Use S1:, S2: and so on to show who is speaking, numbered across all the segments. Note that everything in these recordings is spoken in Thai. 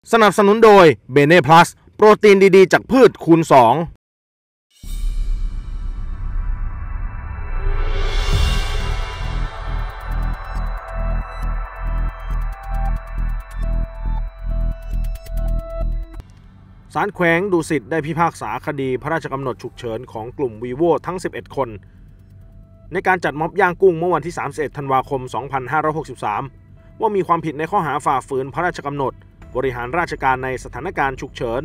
S1: สนับสนุนโดยเบเน่พลัสโปรตีนดีๆจากพืชคูณ2ศาลแขวงดุสิตได้พิพากษาคดีพระราชกำหนดฉุกเฉินของกลุ่มวีโวทั้ง11คนในการจัดม็อบย่างกุ้งเมื่อวันที่31ธันวาคม2563ว่ามีความผิดในข้อหาฝ่าฝืนพระราชกำหนดบริหารราชการในสถานการณ์ฉุกเฉิน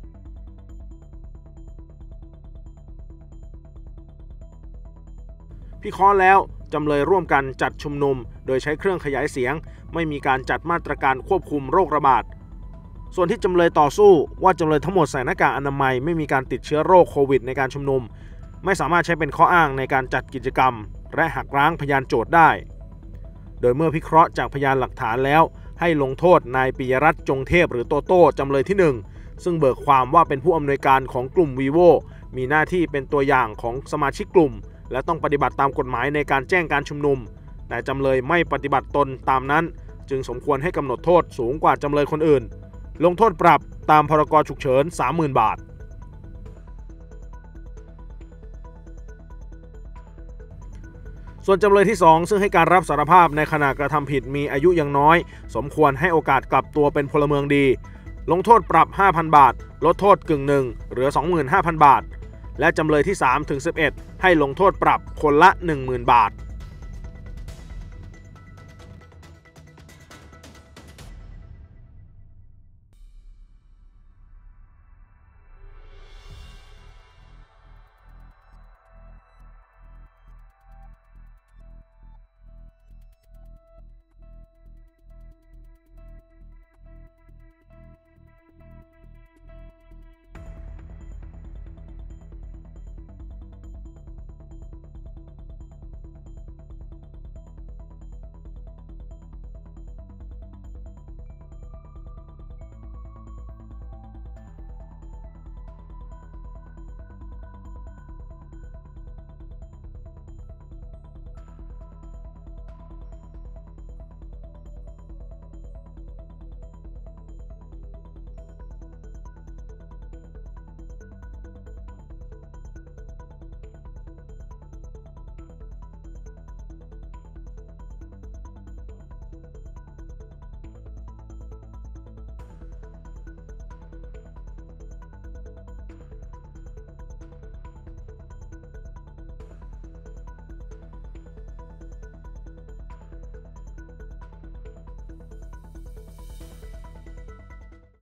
S1: พิเคราะห์แล้วจำเลยร่วมกันจัดชุมนุมโดยใช้เครื่องขยายเสียงไม่มีการจัดมาตรการควบคุมโรคระบาดส่วนที่จำเลยต่อสู้ว่าจำเลยทั้งหมดใส่หน้ากากอนามัยไม่มีการติดเชื้อโรคโควิดในการชุมนุมไม่สามารถใช้เป็นข้ออ้างในการจัดกิจกรรมและหักล้างพยานโจทย์ได้โดยเมื่อพิเคราะห์จากพยานหลักฐานแล้วให้ลงโทษนายปิยรัตน์จงเทพหรือโตโต้จำเลยที่1ซึ่งเบิกความว่าเป็นผู้อำนวยการของกลุ่มวีโวมีหน้าที่เป็นตัวอย่างของสมาชิกกลุ่มและต้องปฏิบัติตามกฎหมายในการแจ้งการชุมนุมแต่จำเลยไม่ปฏิบัติตนตามนั้นจึงสมควรให้กำหนดโทษสูงกว่าจำเลยคนอื่นลงโทษปรับตามพรกฉุกเฉิน 30,000 บาทส่วนจำเลยที่2ซึ่งให้การรับสารภาพในขณะกระทำผิดมีอายุยังน้อยสมควรให้โอกาสกลับตัวเป็นพลเมืองดีลงโทษปรับ 5,000 บาทลดโทษกึ่งหนึ่งเหลือ 25,000 บาทและจำเลยที่3ถึง11ให้ลงโทษปรับคนละ 10,000 บาท